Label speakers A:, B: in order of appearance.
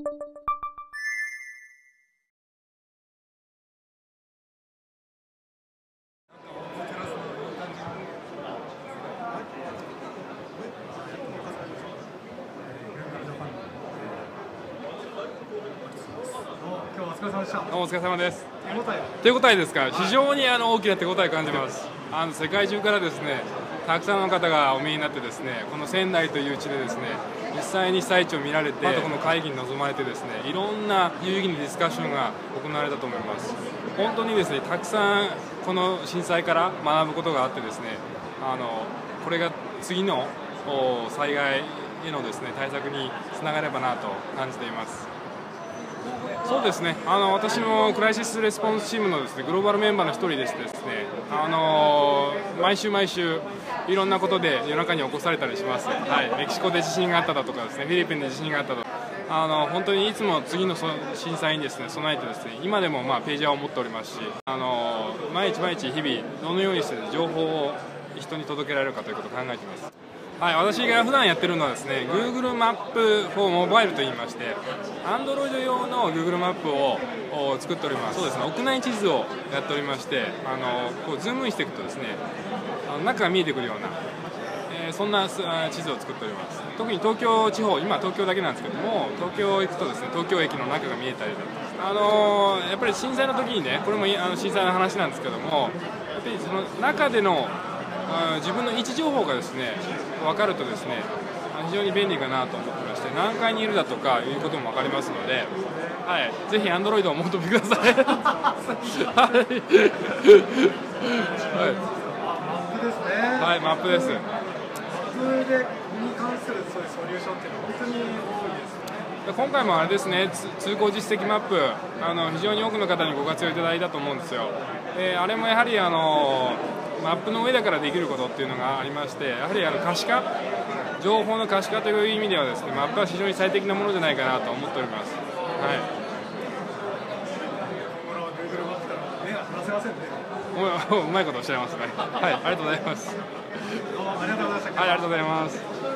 A: 今日はお疲れ様でした。
B: お疲れ様です。
A: 手応えは？
B: 手応えですか、非常に大きな手応えを感じます。世界中からですね、たくさんの方がお見えになってですね、この仙台という地でですね、実際に被災地を見られて、あとこの会議に臨まれてですね、いろんな有意義なディスカッションが行われたと思います。本当にですね、たくさんこの震災から学ぶことがあってですね、これが次の災害へのですね、対策につながればなと感じています。そうですね、私もクライシスレスポンスチームのですね、グローバルメンバーの一人でしてですね、毎週いろんなことで夜中に起こされたりします。はい、メキシコで地震があっただとかですね、フィリピンで地震があったとか、本当にいつも次の震災にですね備えてですね、今でもページャーを持っておりますし、毎日日々どのようにして情報を人に届けられるかということを考えています。はい、私が普段やってるのはですね、Google マップ for Mobile といいまして、Android 用の Google マップを作っております。そうですね、屋内地図をやっておりまして、こうズームインしていくとですね、中が見えてくるような、そんな地図を作っております。特に東京地方、今東京だけなんですけども、東京行くとですね、東京駅の中が見えたりだとか、やっぱり震災の時にね、これも震災の話なんですけども、やっぱりその中での自分の位置情報がですね分かるとですね、非常に便利かなと思ってまして、何階にいるだとかいうことも分かりますので、はい、ぜひ Android をお求めください。はい、
A: マップですね。
B: はい、マップです。
A: マップでに関するそういうソリューションっていうのは本当に多いですね。
B: 今回もあれですね、通行実績マップ、非常に多くの方にご活用いただいたと思うんですよ。あれもやはりマップの上だからできることっていうのがありまして、やはり可視化、情報の可視化という意味ではですね、マップは非常に最適なものじゃないかなと思っております。はい。
A: Google マップから目が離せませんね。
B: うまいことおっしゃいますね。はい、ありがとうございます。
A: どうもありがとうございました。
B: はい、ありがとうございます。